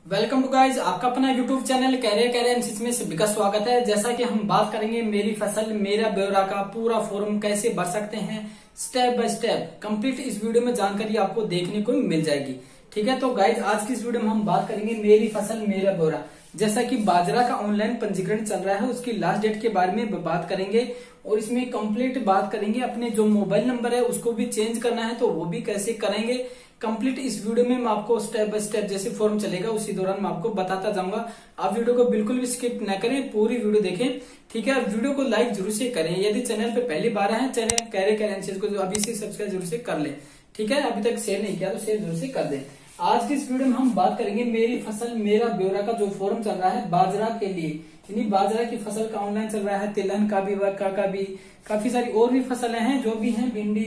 Welcome to guys, आपका अपना YouTube channel career analysis में सभी का स्वागत है। जैसा कि हम बात करेंगे मेरी फसल मेरा ब्यौरा का पूरा फॉर्म कैसे भर सकते हैं स्टेप बाय स्टेप कंप्लीट इस वीडियो में जानकारी आपको देखने को मिल जाएगी। ठीक है, तो गाइज आज की इस वीडियो में हम बात करेंगे मेरी फसल मेरा ब्यौरा। जैसा कि बाजरा का ऑनलाइन पंजीकरण चल रहा है, उसकी लास्ट डेट के बारे में बात करेंगे और इसमें कंप्लीट बात करेंगे। अपने जो मोबाइल नंबर है उसको भी चेंज करना है तो वो भी कैसे करेंगे कंप्लीट इस वीडियो में मैं आपको स्टेप बाय स्टेप जैसे फॉर्म चलेगा उसी दौरान मैं आपको बताता जाऊंगा। आप वीडियो को बिल्कुल भी स्किप न करें, पूरी वीडियो देखें। ठीक है, वीडियो को लाइक जरूर से करें। यदि चैनल पे पहली बार है, चैनल कैरियर एनालिसिस को अभी से सब्सक्राइब जरूर से कर ले। ठीक है, अभी तक शेयर नहीं किया तो शेयर जरूर से कर दे। आज की इस वीडियो में हम बात करेंगे मेरी फसल मेरा ब्यौरा का जो फॉर्म चल रहा है बाजरा के लिए, यानी बाजरा की फसल का ऑनलाइन चल रहा है, तिलहन का भी, मक्का का भी, काफी सारी और भी फसलें हैं जो भी हैं, भिंडी,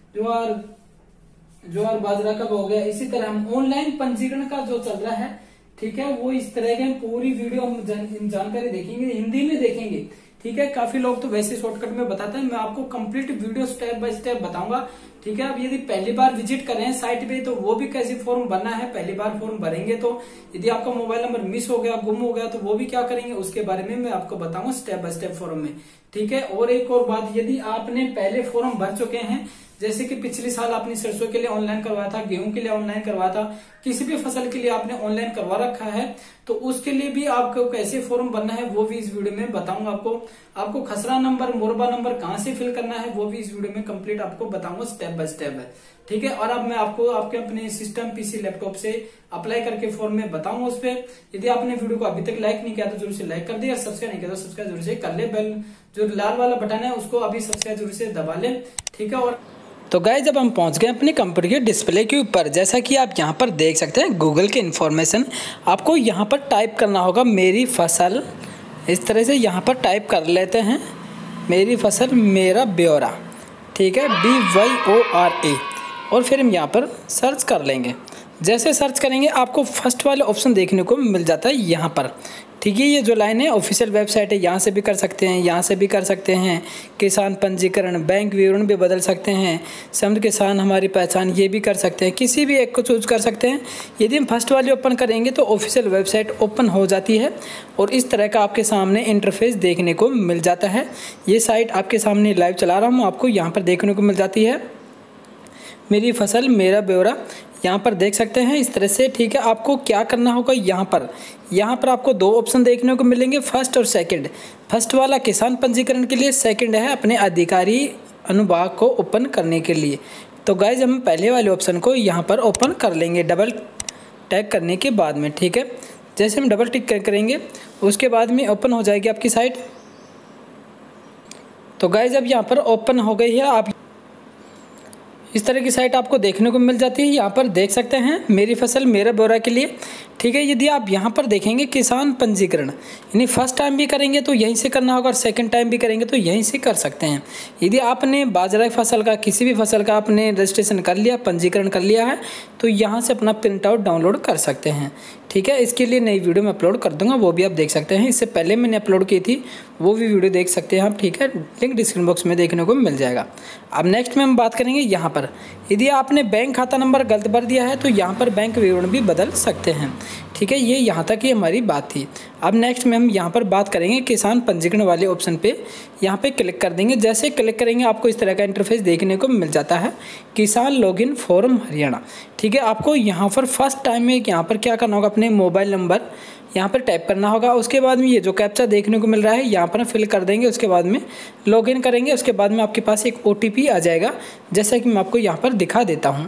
ज्वार बाजरा का हो गया। इसी तरह हम ऑनलाइन पंजीकरण का जो चल रहा है, ठीक है, वो इस तरह के पूरी वीडियो हम जानकारी देखेंगे, हिंदी में देखेंगे। ठीक है, काफी लोग तो वैसे शॉर्टकट में बताते हैं, मैं आपको complete video step by step बताऊंगा। ठीक है, अब यदि पहली बार विजिट कर रहे हैं साइट पे तो वो भी कैसे फॉर्म भरना है, पहली बार फॉर्म भरेंगे तो यदि आपका मोबाइल नंबर मिस हो गया, गुम हो गया तो वो भी क्या करेंगे उसके बारे में मैं आपको बताऊंगा स्टेप बाय स्टेप फॉर्म में। ठीक है, और एक और बात, यदि आपने पहले फॉर्म भर चुके हैं, जैसे कि पिछले साल आपने सरसों के लिए ऑनलाइन करवाया था, गेहूं के लिए ऑनलाइन करवाया था, किसी भी फसल के लिए आपने ऑनलाइन करवा रखा है तो उसके लिए भी आपको कैसे फॉर्म भरना है वो भी इस वीडियो में बताऊंगा। आपको खसरा नंबर, मोरबा नंबर कहां से फिल करना है वो भी इस वीडियो में कंप्लीट आपको बताऊंगा स्टेप बाय स्टेप है। ठीक है, और अब मैं आपको आपके अपने सिस्टम पीसी लैपटॉप से अप्लाई करके फॉर्म में बताऊंगा उस पर। यदि आपने वीडियो को अभी तक लाइक नहीं किया तो जरूर से लाइक कर दे, सब्सक्राइब नहीं किया तो सब्सक्राइब जरूर से कर ले, बेल जो लाल वाला बटन है उसको अभी सब्सक्राइब जरूर से दबा ले। ठीक है, और तो गाइस जब हम पहुंच गए अपने कंप्यूटर के डिस्प्ले के ऊपर, जैसा कि आप यहां पर देख सकते हैं गूगल के इन्फॉर्मेशन, आपको यहां पर टाइप करना होगा मेरी फसल। इस तरह से यहां पर टाइप कर लेते हैं मेरी फसल मेरा ब्यौरा। ठीक है, BYORA, और फिर हम यहां पर सर्च कर लेंगे। जैसे सर्च करेंगे आपको फर्स्ट वाला ऑप्शन देखने को मिल जाता है यहाँ पर। ठीक है, ये जो लाइन है ऑफिशियल वेबसाइट है, यहाँ से भी कर सकते हैं, यहाँ से भी कर सकते हैं, किसान पंजीकरण, बैंक विवरण भी बदल सकते हैं, समृद्ध किसान हमारी पहचान, ये भी कर सकते हैं, किसी भी एक को चूज कर सकते हैं। यदि हम फर्स्ट वाली ओपन करेंगे तो ऑफिशियल वेबसाइट ओपन हो जाती है और इस तरह का आपके सामने इंटरफेस देखने को मिल जाता है। ये साइट आपके सामने लाइव चला रहा हूँ, आपको यहाँ पर देखने को मिल जाती है मेरी फसल मेरा ब्यौरा, यहाँ पर देख सकते हैं इस तरह से। ठीक है, आपको क्या करना होगा, यहाँ पर आपको दो ऑप्शन देखने को मिलेंगे, फर्स्ट और सेकंड। फर्स्ट वाला किसान पंजीकरण के लिए, सेकंड है अपने अधिकारी अनुभाग को ओपन करने के लिए। तो गाइज हम पहले वाले ऑप्शन को यहाँ पर ओपन कर लेंगे डबल टैग करने के बाद में। ठीक है, जैसे हम डबल टिक करेंगे उसके बाद में ओपन हो जाएगी आपकी साइट। तो गाइज अब यहाँ पर ओपन हो गई है, आप इस तरह की साइट आपको देखने को मिल जाती है। यहाँ पर देख सकते हैं मेरी फसल मेरा ब्यौरा के लिए। ठीक है, यदि आप यहाँ पर देखेंगे किसान पंजीकरण, यानी फर्स्ट टाइम भी करेंगे तो यहीं से करना होगा और सेकंड टाइम भी करेंगे तो यहीं से कर सकते हैं। यदि आपने बाजरा फसल का, किसी भी फसल का आपने रजिस्ट्रेशन कर लिया, पंजीकरण कर लिया है तो यहाँ से अपना प्रिंट आउट डाउनलोड कर सकते हैं। ठीक है, इसके लिए नई वीडियो मैं अपलोड कर दूंगा, वो भी आप देख सकते हैं। इससे पहले मैंने अपलोड की थी, वो भी वीडियो देख सकते हैं आप। ठीक है, लिंक डिस्क्रिप्शन बॉक्स में देखने को मिल जाएगा। अब नेक्स्ट में हम बात करेंगे यहाँ पर, यदि आपने बैंक खाता नंबर गलत भर दिया है तो यहाँ पर बैंक विवरण भी बदल सकते हैं। ठीक है, ये यहाँ तक ही हमारी बात थी। अब नेक्स्ट में हम यहाँ पर बात करेंगे किसान पंजीकरण वाले ऑप्शन पे, यहाँ पे क्लिक कर देंगे। जैसे क्लिक करेंगे आपको इस तरह का इंटरफेस देखने को मिल जाता है, किसान लॉगिन फॉर्म हरियाणा। ठीक है, आपको यहाँ पर फर्स्ट टाइम में यहाँ पर क्या करना होगा, अपने मोबाइल नंबर यहाँ पर टाइप करना होगा। उसके बाद में ये जो कैप्चा देखने को मिल रहा है यहाँ पर फिल कर देंगे, उसके बाद में लॉगिन करेंगे। उसके बाद में आपके पास एक OTP आ जाएगा, जैसा कि मैं आपको यहाँ पर दिखा देता हूँ।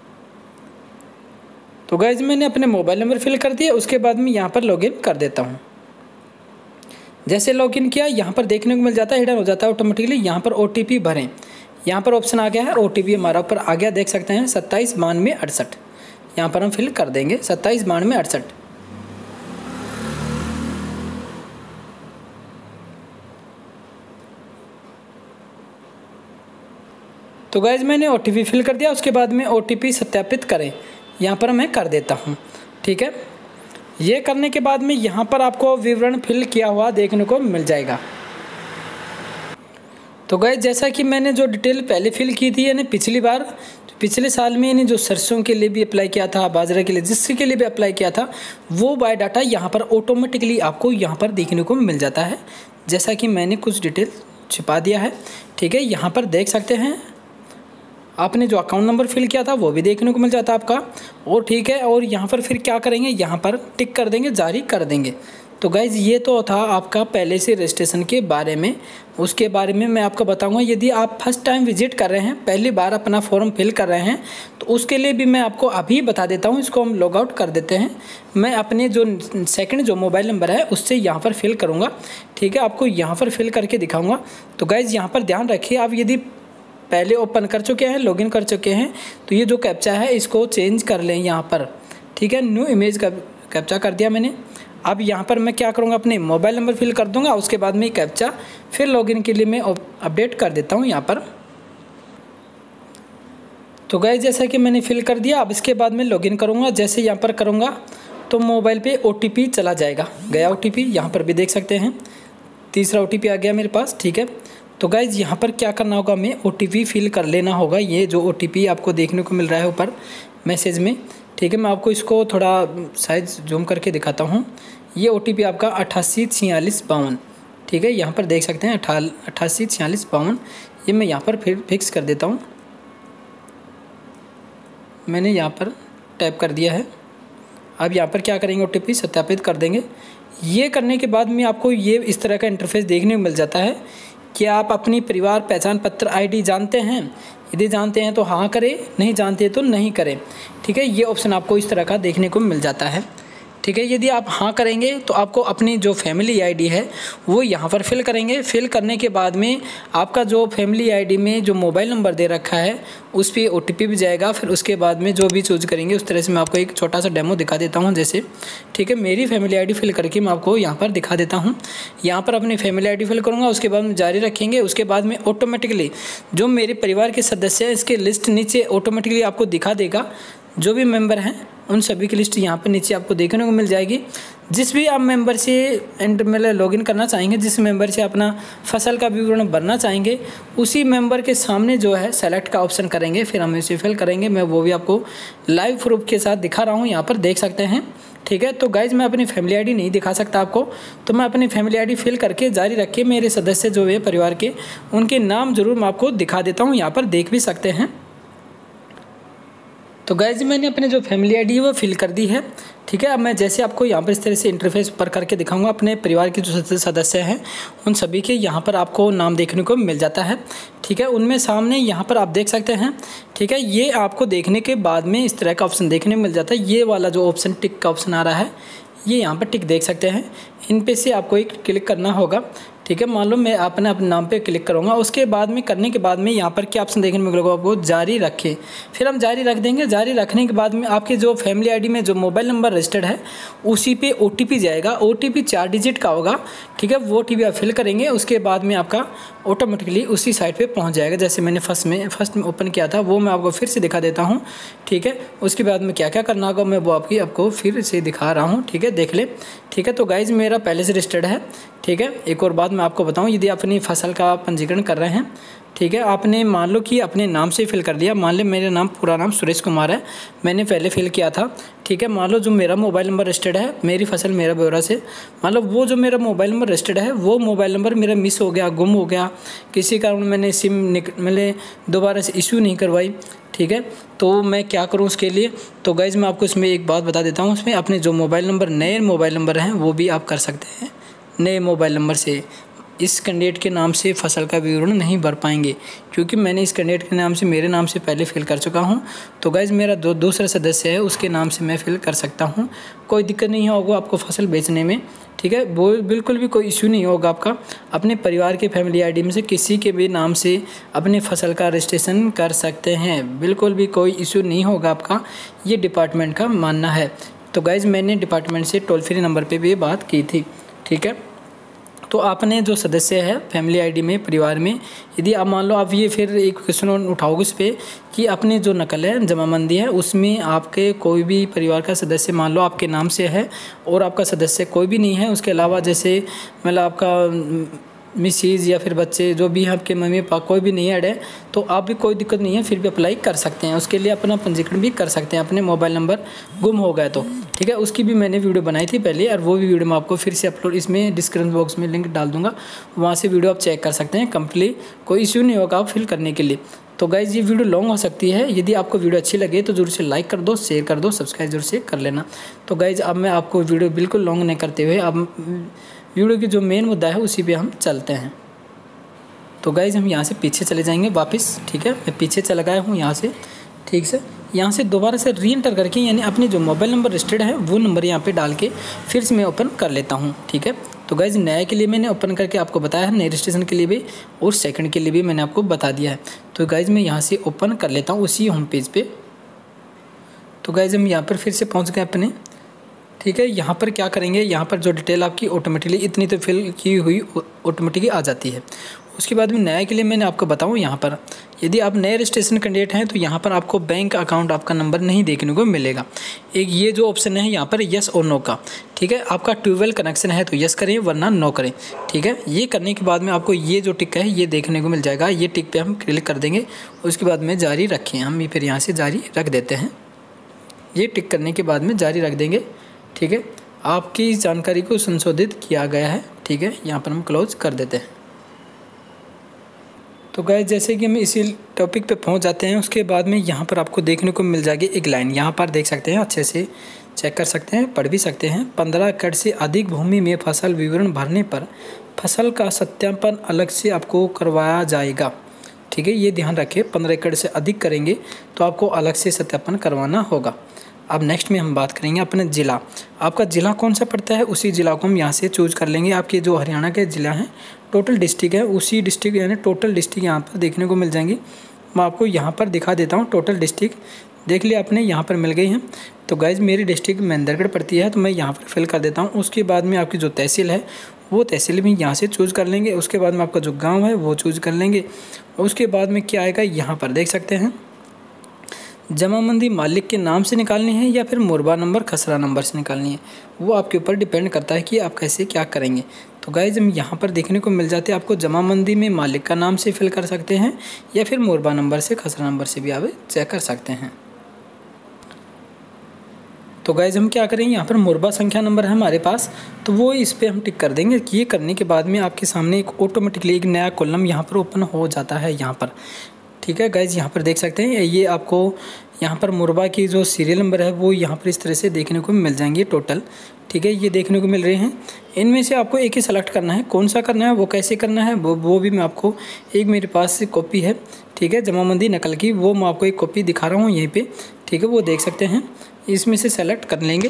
तो गाइज मैंने अपने मोबाइल नंबर फिल कर दिया, उसके बाद में यहाँ पर लॉगिन कर देता हूँ। जैसे लॉगिन किया यहाँ पर देखने को मिल जाता है, हिडन हो जाता है ऑटोमेटिकली। यहाँ पर OTP भरें, यहाँ पर ऑप्शन आ गया है, OTP हमारा ऊपर आ गया, देख सकते हैं 279268। यहाँ पर हम फिल कर देंगे 279268। तो गाइज मैंने OTP फिल कर दिया, उसके बाद में OTP सत्यापित करें, यहाँ पर मैं कर देता हूँ। ठीक है, ये करने के बाद में यहाँ पर आपको विवरण फिल किया हुआ देखने को मिल जाएगा। तो गाइस जैसा कि मैंने जो डिटेल पहले फिल की थी, यानी पिछली बार पिछले साल में यानी जो सरसों के लिए भी अप्लाई किया था, बाजरा के लिए, जिसके लिए भी अप्लाई किया था, वो बायोडाटा यहाँ पर ऑटोमेटिकली आपको यहाँ पर देखने को मिल जाता है। जैसा कि मैंने कुछ डिटेल छिपा दिया है, ठीक है, यहाँ पर देख सकते हैं। आपने जो अकाउंट नंबर फिल किया था वो भी देखने को मिल जाता है आपका, और ठीक है। और यहाँ पर फिर क्या करेंगे, यहाँ पर टिक कर देंगे, जारी कर देंगे। तो गाइज़ ये तो था आपका पहले से रजिस्ट्रेशन के बारे में। उसके बारे में मैं आपको बताऊंगा, यदि आप फर्स्ट टाइम विजिट कर रहे हैं, पहली बार अपना फॉर्म फिल कर रहे हैं, तो उसके लिए भी मैं आपको अभी बता देता हूं। इसको हम लॉग आउट कर देते हैं। मैं अपने जो सेकंड जो मोबाइल नंबर है उससे यहाँ पर फिल करूँगा, ठीक है, आपको यहाँ पर फिल करके दिखाऊँगा। तो गाइज़ यहाँ पर ध्यान रखिए, आप यदि पहले ओपन कर चुके हैं, लॉगिन कर चुके हैं, तो ये जो कैप्चा है इसको चेंज कर लें यहाँ पर, ठीक है। न्यू इमेज का कैप्चा कर दिया मैंने। अब यहाँ पर मैं क्या करूँगा, अपने मोबाइल नंबर फिल कर दूँगा, उसके बाद में कैप्चा फिर लॉगिन के लिए मैं अपडेट कर देता हूँ यहाँ पर। तो गाइस जैसा कि मैंने फिल कर दिया, अब इसके बाद मैं लॉगिन करूँगा। जैसे यहाँ पर करूँगा तो मोबाइल पे OTP चला जाएगा, गया OTP, यहाँ पर भी देख सकते हैं, तीसरा OTP आ गया मेरे पास, ठीक है। तो गाइज़ यहाँ पर क्या करना होगा, हमें OTP फिल कर लेना होगा। ये जो OTP आपको देखने को मिल रहा है ऊपर मैसेज में, ठीक है, मैं आपको इसको थोड़ा साइज जूम करके दिखाता हूँ। ये OTP आपका 884652, ठीक है, यहाँ पर देख सकते हैं 884652। ये मैं यहाँ पर फिर फिक्स कर देता हूँ। मैंने यहाँ पर टैप कर दिया है। अब यहाँ पर क्या करेंगे, OTP सत्यापित कर देंगे। ये करने के बाद में आपको ये इस तरह का इंटरफेस देखने को मिल जाता है कि आप अपनी परिवार पहचान पत्र ID जानते हैं। यदि जानते हैं तो हाँ करें, नहीं जानते तो नहीं करें, ठीक है। ये ऑप्शन आपको इस तरह का देखने को मिल जाता है, ठीक है। यदि आप हाँ करेंगे तो आपको अपनी जो फैमिली ID है वो यहाँ पर फिल करेंगे। फिल करने के बाद में आपका जो फैमिली ID में जो मोबाइल नंबर दे रखा है उस पर OTP भी जाएगा। फिर उसके बाद में जो भी चूज करेंगे उस तरह से मैं आपको एक छोटा सा डेमो दिखा देता हूँ जैसे, ठीक है। मेरी फैमिली ID फिल करके मैं आपको यहाँ पर दिखा देता हूँ। यहाँ पर अपनी फैमिली ID फिल करूँगा, उसके बाद में जारी रखेंगे। उसके बाद में ऑटोमेटिकली जो मेरे परिवार के सदस्य हैं इसके लिस्ट नीचे ऑटोमेटिकली आपको दिखा देगा। जो भी मेंबर हैं उन सभी की लिस्ट यहाँ पर नीचे आपको देखने को मिल जाएगी। जिस भी आप मेंबर से मतलब लॉगिन करना चाहेंगे, जिस मेंबर से अपना फसल का विवरण भरना चाहेंगे, उसी मेंबर के सामने जो है सेलेक्ट का ऑप्शन करेंगे, फिर हम इसे फिल करेंगे। मैं वो भी आपको लाइव प्रूफ के साथ दिखा रहा हूँ, यहाँ पर देख सकते हैं, ठीक है। तो गाइज मैं अपनी फैमिली ID नहीं दिखा सकता आपको, तो मैं अपनी फैमिली ID फिल करके जारी रख के मेरे सदस्य जो है परिवार के, उनके नाम जरूर मैं आपको दिखा देता हूँ, यहाँ पर देख भी सकते हैं। तो गाइज मैंने अपने जो फैमिली ID है वो फिल कर दी है, ठीक है। अब मैं जैसे आपको यहाँ पर इस तरह से इंटरफेस पर करके दिखाऊंगा, अपने परिवार के जो सदस्य हैं उन सभी के यहाँ पर आपको नाम देखने को मिल जाता है, ठीक है। उनमें सामने यहाँ पर आप देख सकते हैं, ठीक है। ये आपको देखने के बाद में इस तरह का ऑप्शन देखने को मिल जाता है। ये वाला जो ऑप्शन टिक का ऑप्शन आ रहा है, ये यहाँ पर टिक देख सकते हैं, इन पे से आपको एक क्लिक करना होगा, ठीक है। मान लो मैं अपने नाम पे क्लिक करूँगा, उसके बाद में करने के बाद में यहाँ पर क्या ऑप्शन देखने को मिलेगा आपको, जारी रखें। फिर हम जारी रख देंगे। जारी रखने के बाद में आपके जो फैमिली ID में जो मोबाइल नंबर रजिस्टर्ड है उसी पे OTP जाएगा। OTP 4 डिजिट का होगा, ठीक है। वो OTP आप फिल करेंगे, उसके बाद में आपका ऑटोमेटिकली उसी साइट पे पहुंच जाएगा। जैसे मैंने फर्स्ट में ओपन किया था वो मैं आपको फिर से दिखा देता हूं, ठीक है। उसके बाद में क्या क्या करना होगा मैं वो आपको फिर से दिखा रहा हूं, ठीक है, देख ले, ठीक है। तो गाइज मेरा पहले से रजिस्टर्ड है, ठीक है। एक और बात मैं आपको बताऊं, यदि अपनी फसल का पंजीकरण कर रहे हैं, ठीक है, आपने मान लो कि अपने नाम से फिल कर दिया। मान लो मेरा नाम पूरा नाम सुरेश कुमार है, मैंने पहले फिल किया था, ठीक है। मान लो जो मेरा मोबाइल नंबर रजिस्टर्ड है मेरी फसल मेरा ब्यौरा से, मान लो वो जो मेरा मोबाइल नंबर रजिस्टर्ड है वो मोबाइल नंबर मेरा मिस हो गया, गुम हो गया, किसी कारण मैंने सिम मैंने दोबारा से इशू नहीं करवाई, ठीक है। तो मैं क्या करूं उसके लिए, तो गाइज मैं आपको इसमें एक बात बता देता हूं, उसमें अपने जो मोबाइल नंबर नए मोबाइल नंबर हैं वो भी आप कर सकते हैं। नए मोबाइल नंबर से इस कैंडिडेट के नाम से फसल का विवरण नहीं भर पाएंगे, क्योंकि मैंने इस कैंडिडेट के नाम से मेरे नाम से पहले फिल कर चुका हूं। तो गाइज मेरा दूसरा सदस्य है उसके नाम से मैं फिल कर सकता हूं, कोई दिक्कत नहीं होगा आपको फसल बेचने में, ठीक है। वो बिल्कुल भी कोई इश्यू नहीं होगा आपका। अपने परिवार के फैमिली ID में से किसी के भी नाम से अपने फसल का रजिस्ट्रेशन कर सकते हैं, बिल्कुल भी कोई इश्यू नहीं होगा आपका, ये डिपार्टमेंट का मानना है। तो गाइज मैंने डिपार्टमेंट से टोल फ्री नंबर पे भी बात की थी, ठीक है। तो आपने जो सदस्य है फैमिली ID में परिवार में, यदि आप मान लो आप ये फिर एक क्वेश्चन उठाओगे इस पर कि अपनी जो नकल है जमाबंदी है उसमें आपके कोई भी परिवार का सदस्य मान लो आपके नाम से है और आपका सदस्य कोई भी नहीं है, उसके अलावा जैसे मतलब आपका मिसेज या फिर बच्चे जो भी हैं आपके मम्मी पापा कोई भी नहीं ऐड है तो आप भी कोई दिक्कत नहीं है, फिर भी अप्लाई कर सकते हैं। उसके लिए अपना पंजीकरण भी कर सकते हैं अपने मोबाइल नंबर गुम हो गए तो, ठीक है। उसकी भी मैंने वीडियो बनाई थी पहले, और वो भी वीडियो मैं आपको फिर से अपलोड इसमें डिस्क्रिप्शन बॉक्स में लिंक डाल दूंगा, वहाँ से वीडियो आप चेक कर सकते हैं। कंप्लीट कोई इश्यू नहीं होगा आप फिल करने के लिए। तो गाइज़ ये वीडियो लॉन्ग हो सकती है, यदि आपको वीडियो अच्छी लगे तो जरूर से लाइक कर दो, शेयर कर दो, सब्सक्राइब जरूर से कर लेना। तो गाइज़ अब मैं आपको वीडियो बिल्कुल लॉन्ग नहीं करते हुए अब वीडियो की जो मेन मुद्दा है उसी पे हम चलते हैं। तो गाइज़ हम यहाँ से पीछे चले जाएंगे वापस, ठीक है। मैं पीछे चला गया हूँ यहाँ से, ठीक से। यहाँ से दोबारा से री एंटर करके यानी अपने जो मोबाइल नंबर रजिस्टर्ड है वो नंबर यहाँ पे डाल के फिर से मैं ओपन कर लेता हूँ, ठीक है। तो गाइज़ नए के लिए मैंने ओपन करके आपको बताया है, नए रजिस्ट्रेशन के लिए भी और सेकंड के लिए भी मैंने आपको बता दिया है। तो गाइज़ मैं यहाँ से ओपन कर लेता हूँ उसी होम पेज पे। तो गाइज़ हम यहाँ पर फिर से पहुँच गए अपने, ठीक है। यहाँ पर क्या करेंगे, यहाँ पर जो डिटेल आपकी ऑटोमेटिकली इतनी तो फिल की हुई ऑटोमेटिकली आ जाती है। उसके बाद में नया के लिए मैंने आपको बताऊँ, यहाँ पर यदि आप नए रजिस्ट्रेशन कैंडिडेट हैं तो यहाँ पर आपको बैंक अकाउंट आपका नंबर नहीं देखने को मिलेगा। एक ये जो ऑप्शन है यहाँ पर यस और नो का, ठीक है। आपका ट्यूबवेल कनेक्शन है तो यस करें वरना नो करें, ठीक है। ये करने के बाद में आपको ये जो टिक है ये देखने को मिल जाएगा, ये टिक पे हम क्लिक कर देंगे। उसके बाद में जारी रखें, हम फिर यहाँ से जारी रख देते हैं। ये टिक करने के बाद में जारी रख देंगे, ठीक है। आपकी जानकारी को संशोधित किया गया है, ठीक है। यहाँ पर हम क्लोज कर देते हैं। तो गाइस जैसे कि हम इसी टॉपिक पे पहुंच जाते हैं, उसके बाद में यहाँ पर आपको देखने को मिल जाएगी एक लाइन, यहाँ पर देख सकते हैं, अच्छे से चेक कर सकते हैं, पढ़ भी सकते हैं। 15 एकड़ से अधिक भूमि में फसल विवरण भरने पर फसल का सत्यापन अलग से आपको करवाया जाएगा, ठीक है। ये ध्यान रखें, 15 एकड़ से अधिक करेंगे तो आपको अलग से सत्यापन करवाना होगा। अब नेक्स्ट में हम बात करेंगे अपने ज़िला, आपका ज़िला कौन सा पड़ता है उसी ज़िला को हम यहाँ से चूज कर लेंगे। आपके जो हरियाणा के ज़िला हैं टोटल डिस्ट्रिक्ट है उसी डिस्ट्रिक्ट यानी टोटल डिस्ट्रिक्ट यहाँ पर देखने को मिल जाएंगी। मैं आपको यहाँ पर दिखा देता हूँ, टोटल डिस्ट्रिक्ट देख लिया आपने, यहाँ पर मिल गई हैं। तो गाइज मेरी डिस्ट्रिक्ट महेंद्रगढ़ पड़ती है तो मैं यहाँ पर फिल कर देता हूँ। उसके बाद में आपकी जो तहसील है वो तहसील भी यहाँ से चूज़ कर लेंगे। उसके बाद में आपका जो गाँव है वो चूज़ कर लेंगे। उसके बाद में क्या आएगा, यहाँ पर देख सकते हैं जमाबंदी मालिक के नाम से निकालनी है या फिर मुरबा नंबर खसरा नंबर से निकालनी है, वो आपके ऊपर डिपेंड करता है कि आप कैसे क्या करेंगे। तो गाइज हम यहाँ पर देखने को मिल जाते हैं, आपको जमाबंदी में मालिक का नाम से फिल कर सकते हैं या फिर मुरबा नंबर से खसरा नंबर से भी आप चेक कर सकते हैं। तो गाइज हम क्या करेंगे, यहाँ पर मुरबा संख्या नंबर है हमारे पास तो वो इस पर हम टिक कर देंगे। ये करने के बाद में आपके सामने एक ऑटोमेटिकली एक नया कॉलम यहाँ पर ओपन हो जाता है यहाँ पर, ठीक है। गाइज यहाँ पर देख सकते हैं ये आपको यहाँ पर मुरबा की जो सीरियल नंबर है वो यहाँ पर इस तरह से देखने को मिल जाएंगे टोटल, ठीक है। ये देखने को मिल रहे हैं, इनमें से आपको एक ही सेलेक्ट करना है। कौन सा करना है वो कैसे करना है वो भी मैं आपको एक मेरे पास से कॉपी है, ठीक है, जमाबंदी नकल की, वो मैं आपको एक कॉपी दिखा रहा हूँ यहीं पे, ठीक है। वो देख सकते हैं, इसमें से सेलेक्ट कर लेंगे।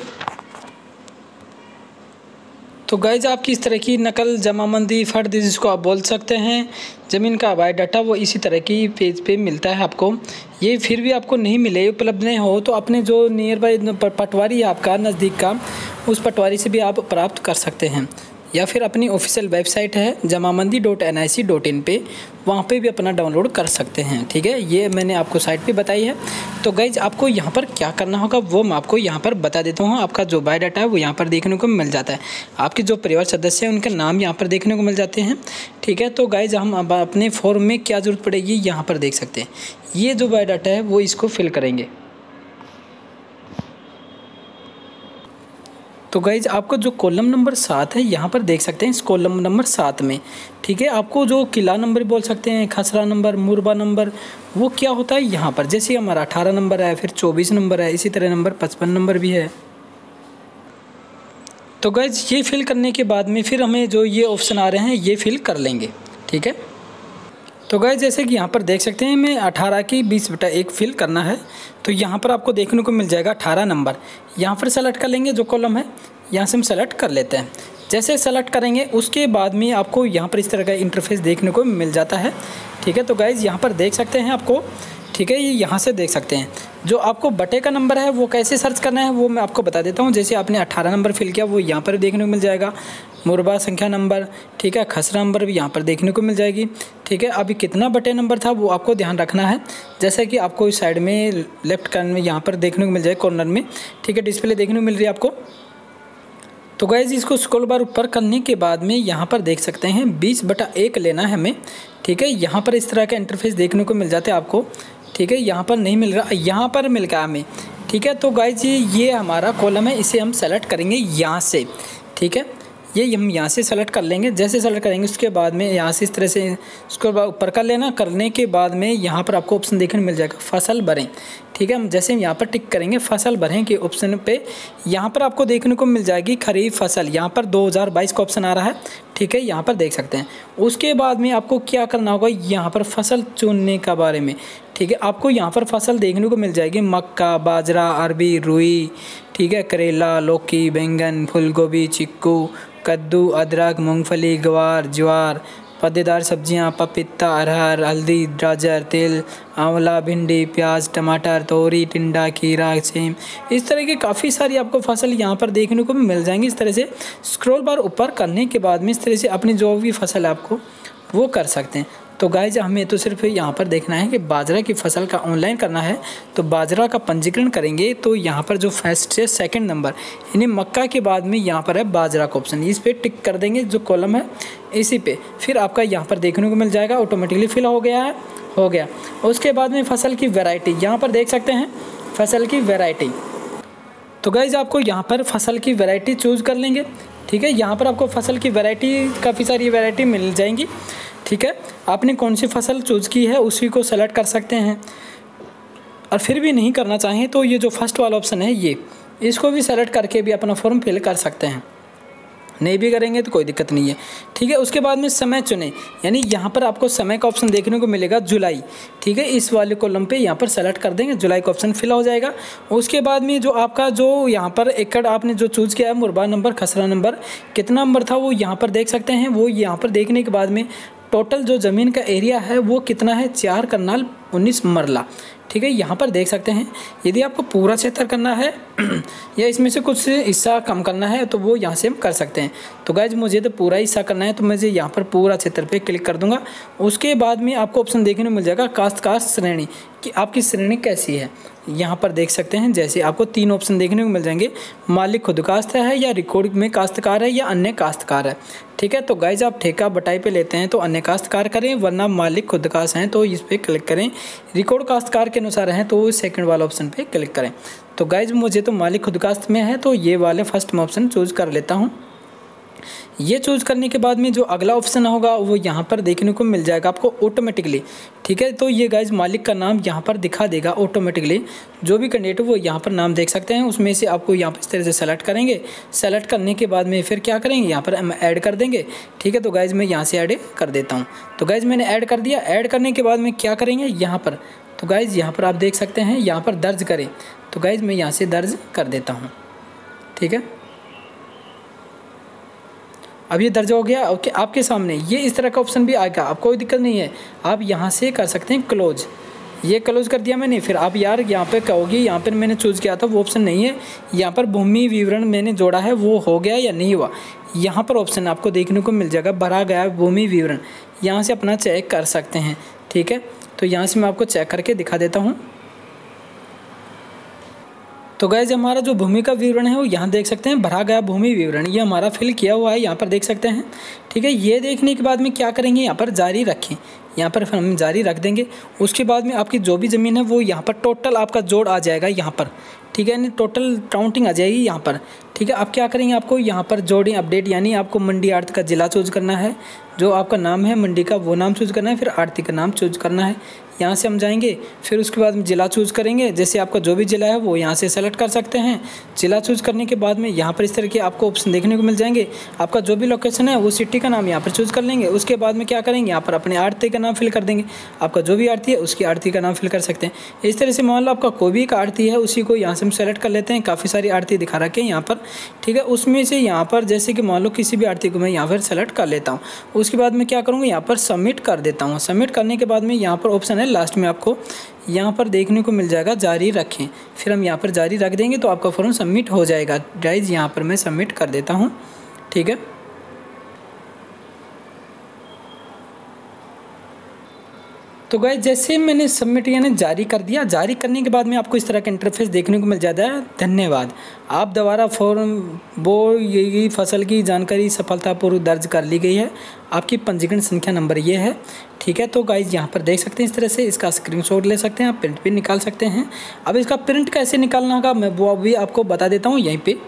तो गाइज आपकी इस तरह की नकल जमाबंदी फर्द जिसको आप बोल सकते हैं ज़मीन का बायोडाटा वो इसी तरह की पेज पे मिलता है आपको। ये फिर भी आपको नहीं मिले, उपलब्ध नहीं हो तो अपने जो नियर बाई पटवारी है आपका नज़दीक का उस पटवारी से भी आप प्राप्त कर सकते हैं, या फिर अपनी ऑफिशियल वेबसाइट है jamaabandi.nic.in पे, वहाँ पे भी अपना डाउनलोड कर सकते हैं, ठीक है। ये मैंने आपको साइट पे बताई है। तो गाइज आपको यहाँ पर क्या करना होगा वो मैं आपको यहाँ पर बता देता हूँ। आपका जो बायोडाटा है वो यहाँ पर देखने को मिल जाता है, आपके जो परिवार सदस्य हैं उनके नाम यहाँ पर देखने को मिल जाते हैं, ठीक है। तो गाइज हम अब अपने फॉर्म में क्या ज़रूरत पड़ेगी यहाँ पर देख सकते हैं, ये जो बायोडाटा है वो इसको फिल करेंगे। तो गाइज आपको जो कॉलम नंबर 7 है यहाँ पर देख सकते हैं, इस कॉलम नंबर 7 में, ठीक है, आपको जो किला नंबर बोल सकते हैं, खसरा नंबर, मुरबा नंबर, वो क्या होता है यहाँ पर, जैसे हमारा 18 नंबर है, फिर 24 नंबर है, इसी तरह नंबर 55 नंबर भी है। तो गाइज ये फिल करने के बाद में फिर हमें जो ये ऑप्शन आ रहे हैं ये फिल कर लेंगे, ठीक है। तो गाइस जैसे कि यहाँ पर देख सकते हैं मैं 18 की 20/1 फिल करना है, तो यहाँ पर आपको देखने को मिल जाएगा 18 नंबर, यहाँ पर सेलेक्ट कर लेंगे जो कॉलम है, यहाँ से हम सेलेक्ट कर लेते हैं। जैसे सेलेक्ट करेंगे उसके बाद में आपको यहाँ पर इस तरह का इंटरफेस देखने को मिल जाता है, ठीक है। तो गाइस यहाँ पर देख सकते हैं आपको, ठीक है, ये यहाँ से देख सकते हैं जो आपको बटे का नंबर है वो कैसे सर्च करना है वो मैं आपको बता देता हूँ। जैसे आपने 18 नंबर फिल किया वो यहाँ पर देखने को मिल जाएगा, मुरबा संख्या नंबर, ठीक है, खसरा नंबर भी यहाँ पर देखने को मिल जाएगी, ठीक है। अभी कितना बटे नंबर था वो आपको ध्यान रखना है, जैसे कि आपको इस साइड में लेफ्ट कार्नर में यहाँ पर देखने को मिल जाए कॉर्नर में, ठीक है, डिस्प्ले देखने को मिल रही है आपको। तो गाइज इसको स्क्रॉल बार ऊपर करने के बाद में यहाँ पर देख सकते हैं 20/1 लेना है हमें। ठीक है, यहाँ पर इस तरह का इंटरफेस देखने को मिल जाता है आपको। ठीक है, यहाँ पर नहीं मिल रहा, यहाँ पर मिल गया हमें। ठीक है, तो गाइज ये हमारा कॉलम है, इसे हम सेलेक्ट करेंगे यहाँ से। ठीक है, ये हम यहाँ से सेलेक्ट कर लेंगे। जैसे सेलेक्ट करेंगे उसके बाद में यहाँ से इस तरह से उसको ऊपर कर लेना। करने के बाद में यहाँ पर आपको ऑप्शन देखने मिल जाएगा फसल भरें। ठीक है, हम जैसे हम यहाँ पर टिक करेंगे फसल भरें के ऑप्शन पे, यहाँ पर आपको देखने को मिल जाएगी खरीफ फसल। यहाँ पर 2022 का ऑप्शन आ रहा है। ठीक है, यहाँ पर देख सकते हैं। उसके बाद में आपको क्या करना होगा, यहाँ पर फसल चुनने का बारे में। ठीक है, आपको यहाँ पर फसल देखने को मिल जाएगी मक्का, बाजरा, अरबी, रुई। ठीक है, करेला, लौकी, बैंगन, फूलगोभी, चिक्कू, कद्दू, अदरक, मूंगफली, ग्वार, ज्वार, पत्तेदार सब्जियां, पपीता, अरहर, हल्दी, गाजर, तेल, आंवला, भिंडी, प्याज, टमाटर, तोरी, टिंडा, खीरा, सेम, इस तरह की काफ़ी सारी आपको फसल यहाँ पर देखने को मिल जाएंगी। इस तरह से स्क्रॉल बार ऊपर करने के बाद में इस तरह से अपनी जो भी फसल है आपको वो कर सकते हैं। तो गाइज हमें तो सिर्फ यहाँ पर देखना है कि बाजरा की फसल का ऑनलाइन करना है। तो बाजरा का पंजीकरण करेंगे तो यहाँ पर जो फर्स्ट से सेकंड नंबर यानी मक्का के बाद में यहाँ पर है बाजरा का ऑप्शन, इस पर टिक कर देंगे जो कॉलम है इसी पे। फिर आपका यहाँ पर देखने को मिल जाएगा ऑटोमेटिकली फिल हो गया है, हो गया। उसके बाद में फसल की वैरायटी यहाँ पर देख सकते हैं, फसल की वैरायटी। तो गाइज आपको यहाँ पर फसल की वैरायटी चूज़ कर लेंगे। ठीक है, यहाँ पर आपको फसल की वैरायटी काफ़ी सारी वैरायटी मिल जाएंगी। ठीक है, आपने कौन सी फसल चूज़ की है उसी को सेलेक्ट कर सकते हैं। और फिर भी नहीं करना चाहें तो ये जो फर्स्ट वाला ऑप्शन है ये, इसको भी सेलेक्ट करके भी अपना फॉर्म फिल कर सकते हैं। नहीं भी करेंगे तो कोई दिक्कत नहीं है। ठीक है, उसके बाद में समय चुनें, यानी यहाँ पर आपको समय का ऑप्शन देखने को मिलेगा जुलाई। ठीक है, इस वाले कॉलम पे यहाँ पर सेलेक्ट कर देंगे, जुलाई का ऑप्शन फिल हो जाएगा। उसके बाद में जो आपका जो यहाँ पर एकड़ आपने जो चूज़ किया है, मुरबा नंबर, खसरा नंबर, कितना नंबर था वो यहाँ पर देख सकते हैं। वो यहाँ पर देखने के बाद में टोटल जो ज़मीन का एरिया है वो कितना है, 4 कनाल 19 मरला। ठीक है, यहाँ पर देख सकते हैं। यदि आपको पूरा क्षेत्र करना है या इसमें से कुछ हिस्सा कम करना है तो वो यहाँ से हम कर सकते हैं। तो गाइज मुझे तो पूरा हिस्सा करना है तो मुझे यहाँ पर पूरा क्षेत्र पे क्लिक कर दूंगा। उसके बाद में आपको ऑप्शन देखने को मिल जाएगा काश्तकार श्रेणी, कि आपकी श्रेणी कैसी है। यहाँ पर देख सकते हैं जैसे आपको 3 ऑप्शन देखने को मिल जाएंगे, मालिक खुद काश्त है या रिकॉर्ड में काश्तकार है या अन्य काश्तकार है। ठीक है, तो गाइज आप ठेका बटाई पे लेते हैं तो अन्य काश्तकार करें, वरना मालिक खुद काश्त हैं तो इस पर क्लिक करें। रिकॉर्ड काश्तकार के अनुसार हैं तो सेकंड वाला ऑप्शन पे क्लिक करें। तो गाइज मुझे तो मालिक खुद काश्त में है तो ये वाले फर्स्ट में ऑप्शन चूज़ कर लेता हूँ। ये चूज़ करने के बाद में जो अगला ऑप्शन होगा वो यहाँ पर देखने को मिल जाएगा आपको ऑटोमेटिकली। ठीक है, तो ये गाइज मालिक का नाम यहाँ पर दिखा देगा ऑटोमेटिकली। जो भी कैंडिडेट वो यहाँ पर नाम देख सकते हैं, उसमें से आपको यहाँ पर इस तरह से सेलेक्ट करेंगे। सेलेक्ट करने के बाद में फिर क्या करेंगे, यहाँ पर हम ऐड कर देंगे। ठीक है, तो गाइज मैं यहाँ से ऐड कर देता हूँ। तो गाइज मैंने ऐड कर दिया। ऐड करने के बाद में क्या करेंगे यहाँ पर, तो गाइज यहाँ पर आप देख सकते हैं यहाँ पर दर्ज करें। तो गाइज मैं यहाँ से दर्ज कर देता हूँ। ठीक है, अब ये दर्ज हो गया। ओके, आपके सामने ये इस तरह का ऑप्शन भी आएगा, आपको कोई दिक्कत नहीं है। आप यहाँ से कर सकते हैं क्लोज, ये क्लोज कर दिया मैंने। फिर आप यार यहाँ पे कहोगे यहाँ पर मैंने चूज़ किया था वो ऑप्शन नहीं है, यहाँ पर भूमि विवरण मैंने जोड़ा है वो हो गया या नहीं हुआ। यहाँ पर ऑप्शन आपको देखने को मिल जाएगा भरा गया भूमि विवरण, यहाँ से अपना चेक कर सकते हैं। ठीक है, तो यहाँ से मैं आपको चेक करके दिखा देता हूँ। तो गाइज हमारा जो भूमि का विवरण है वो यहाँ देख सकते हैं, भरा गया भूमि विवरण, ये हमारा फिल किया हुआ है, यहाँ पर देख सकते हैं। ठीक है, ये देखने के बाद में क्या करेंगे, यहाँ पर जारी रखें, यहाँ पर हम जारी रख देंगे। उसके बाद में आपकी जो भी ज़मीन है वो यहाँ पर टोटल आपका जोड़ आ जाएगा यहाँ पर। ठीक है, यानी टोटल काउंटिंग आ जाएगी यहाँ पर। ठीक है, आप क्या करेंगे, आपको यहाँ पर जोड़ें अपडेट, यानी आपको मंडी आड़त का ज़िला चूज़ करना है, जो आपका नाम है मंडी का वो नाम चूज़ करना है, फिर आड़ती का नाम चूज़ करना है। यहाँ से हम जाएंगे, फिर उसके बाद में ज़िला चूज़ करेंगे। जैसे आपका जो भी ज़िला है वो यहाँ से सेलेक्ट कर सकते हैं। ज़िला चूज़ करने के बाद में यहाँ पर इस तरह के आपको ऑप्शन देखने को मिल जाएंगे। आपका जो भी लोकेशन है वो सिटी का नाम यहाँ पर चूज़ कर लेंगे। उसके बाद में क्या करेंगे, यहाँ पर अपने आड़ती का नाम फिल कर देंगे। आपका जो भी आड़ती है उसकी आड़ती का नाम फिल कर सकते हैं। इस तरह से मान लो आपका कोई भी एक आड़ती है उसी को यहाँ से हम सेलेक्ट कर लेते हैं। काफ़ी सारी आड़ती दिखा रखे हैं यहाँ पर। ठीक है, उसमें से यहाँ पर जैसे कि मान लो किसी भी आड़ती को मैं यहाँ पर सेलेक्ट कर लेता हूँ। उसके बाद में क्या करूँगा, यहाँ पर सबमिट कर देता हूँ। सबमिट करने के बाद में यहाँ पर ऑप्शन है लास्ट में आपको यहाँ पर देखने को मिल जाएगा जारी रखें। फिर हम यहाँ पर जारी रख देंगे तो आपका फॉर्म सबमिट हो जाएगा। गाइस यहाँ पर मैं सबमिट कर देता हूँ। ठीक है, तो गाइस जैसे मैंने सबमिट यानी जारी कर दिया, जारी करने के बाद में आपको इस तरह का इंटरफेस देखने को मिल जाता है। धन्यवाद, आप द्वारा फॉर्म ये फसल की जानकारी सफलतापूर्वक दर्ज कर ली गई है, आपकी पंजीकरण संख्या नंबर ये है। ठीक है, तो गाइस यहाँ पर देख सकते हैं इस तरह से इसका स्क्रीनशॉट ले सकते हैं, आप प्रिंट भी निकाल सकते हैं। अब इसका प्रिंट कैसे निकालना होगा मैं वो अभी आपको बता देता हूँ यहीं पे।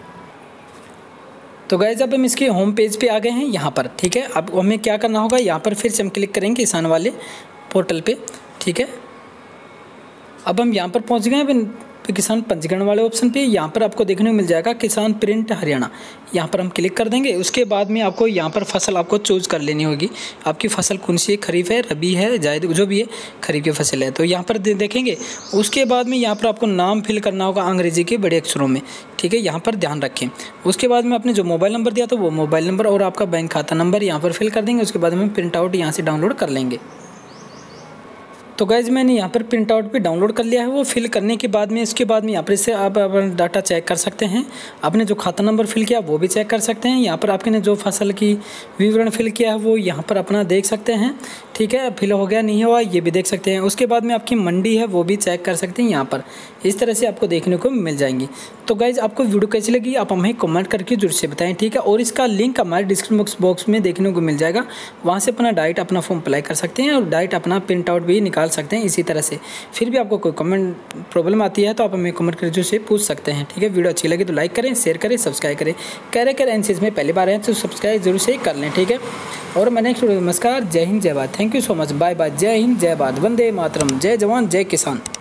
तो गाइस अब हम इसके होम पेज पे आ गए हैं यहाँ पर। ठीक है, अब हमें क्या करना होगा, यहाँ पर फिर से हम क्लिक करेंगे किसान वाले पोर्टल पे। ठीक है, अब हम यहाँ पर पहुँच गए हैं किसान पंजीकरण वाले ऑप्शन पे। यहाँ पर आपको देखने को मिल जाएगा किसान प्रिंट हरियाणा, यहाँ पर हम क्लिक कर देंगे। उसके बाद में आपको यहाँ पर फसल आपको चूज कर लेनी होगी, आपकी फसल कौन सी है, खरीफ है, रबी है, जायद, जो भी है खरीफ की फसल है, तो यहाँ पर देखेंगे। उसके बाद में यहाँ पर आपको नाम फिल करना होगा अंग्रेजी के बड़े अक्षरों में। ठीक है, यहाँ पर ध्यान रखें। उसके बाद में आपने जो मोबाइल नंबर दिया था वो मोबाइल नंबर और आपका बैंक खाता नंबर यहाँ पर फिल कर देंगे। उसके बाद हम प्रिंट आउट यहाँ से डाउनलोड कर लेंगे। तो गाइज मैंने यहाँ पर प्रिंट आउट पे डाउनलोड कर लिया है। वो फिल करने के बाद में इसके बाद में यहाँ पर इससे आप डाटा चेक कर सकते हैं। आपने जो खाता नंबर फिल किया वो भी चेक कर सकते हैं। यहाँ पर आपने जो फसल की विवरण फिल किया है वो यहाँ पर अपना देख सकते हैं। ठीक है, फिल हो गया नहीं हुआ ये भी देख सकते हैं। उसके बाद में आपकी मंडी है वो भी चेक कर सकते हैं यहाँ पर। इस तरह से आपको देखने को मिल जाएंगी। तो गाइज आपको वीडियो कैसी लगी आप हमें कमेंट करके जरूर से बताएं। ठीक है, और इसका लिंक हमारे डिस्क्रिप्शन बॉक्स में देखने को मिल जाएगा, वहाँ से अपना डायरेक्ट अपना फॉर्म अप्लाई कर सकते हैं और डायरेक्ट अपना प्रिंट आउट भी निकाल सकते हैं इसी तरह से। फिर भी आपको कोई कमेंट प्रॉब्लम आती है तो आप हमें कमेंट करके से पूछ सकते हैं। ठीक है, वीडियो अच्छी लगी तो लाइक करें, शेयर करें, सब्सक्राइब करें। कैरेक्टर एनसीएस में पहली बार आए तो सब्सक्राइब जरूर से कर लें। ठीक है, और मैं नेक्स्ट वीडियो नमस्कार, जय हिंद जय Bharat, thank you so much, bye bye, जय हिंद जय भारत, वंदे मातरम, जय जवान जय किसान।